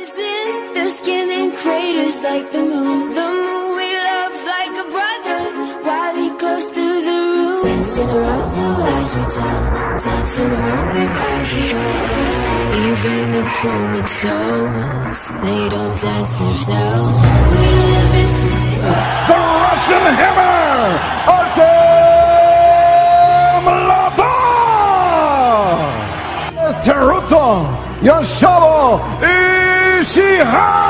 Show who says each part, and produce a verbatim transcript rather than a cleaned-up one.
Speaker 1: in their skin in craters like the moon. The moon we love like a brother while he glows through the room. Dancing around the lies we tell, dancing around big eyes as well. Even the comatose, they don't dance themselves. We live in sin.
Speaker 2: The Russian Hammer, Artem Lobov! Teruto Yoshiro Ishihara!